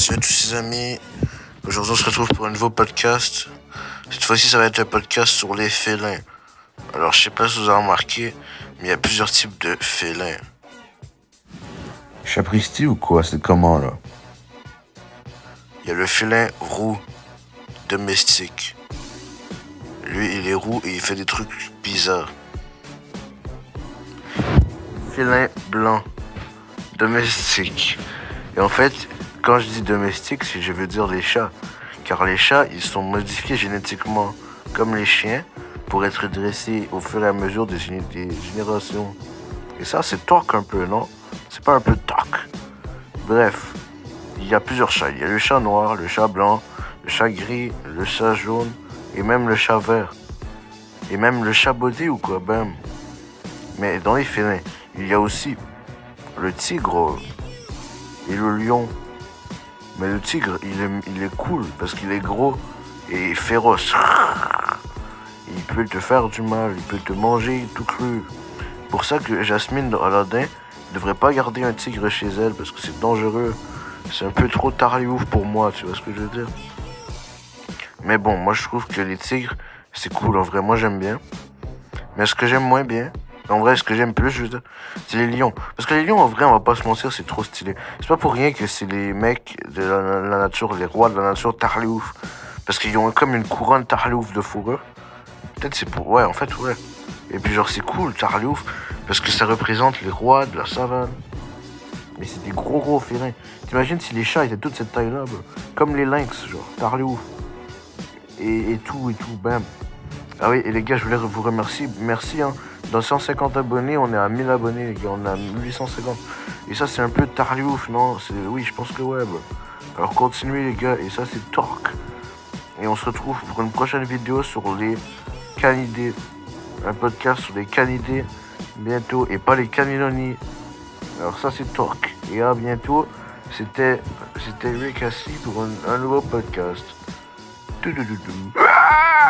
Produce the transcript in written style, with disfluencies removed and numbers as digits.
Salut à tous ces amis, aujourd'hui on se retrouve pour un nouveau podcast. Cette fois-ci ça va être un podcast sur les félins. Alors je sais pas si vous avez remarqué, mais il y a plusieurs types de félins. Chapristi ou quoi? C'est comment là? Il y a le félin roux, domestique. Lui il est roux et il fait des trucs bizarres. Félin blanc, domestique. Et en fait, quand je dis domestique, c'est je veux dire les chats. Car les chats, ils sont modifiés génétiquement, comme les chiens, pour être dressés au fur et à mesure des générations. Et ça, c'est toc un peu, non? C'est pas un peu toc? Bref, il y a plusieurs chats. Il y a le chat noir, le chat blanc, le chat gris, le chat jaune, et même le chat vert. Et même le chat baudet ou quoi, bam. Mais dans les félins, il y a aussi le tigre et le lion. Mais le tigre, il est cool parce qu'il est gros et féroce. Il peut te faire du mal, il peut te manger tout cru. Pour ça que Jasmine dans Aladdin ne devrait pas garder un tigre chez elle parce que c'est dangereux. C'est un peu trop tarliouf pour moi, tu vois ce que je veux dire? Mais bon, moi je trouve que les tigres, c'est cool, en vrai, moi j'aime bien. Mais ce que j'aime moins bien, en vrai, ce que j'aime plus, je veux dire, c'est les lions. Parce que les lions, en vrai, on va pas se mentir, c'est trop stylé. C'est pas pour rien que c'est les mecs de la nature, les rois de la nature tarliouf. Parce qu'ils ont comme une couronne tarliouf de fourrure. Peut-être c'est pour... Ouais, en fait, ouais. Et puis genre, c'est cool, tarliouf, parce que ça représente les rois de la savane. Mais c'est des gros félins. T'imagines si les chats étaient toute cette taille-là, bro. Comme les lynx, genre, tarliouf. Et tout, bam. Ah oui, et les gars, je voulais vous remercier. Merci, hein. Dans 150 abonnés, on est à 1000 abonnés, les gars. On est à 1850. Et ça, c'est un peu tarliouf, non? Oui, je pense que ouais, bah. Alors, continuez, les gars. Et ça, c'est Torque. Et on se retrouve pour une prochaine vidéo sur les canidés. Un podcast sur les canidés bientôt. Et pas les caniloni. Alors, ça, c'est Torque. Et à bientôt. C'était Rick Assis pour un nouveau podcast. Tout.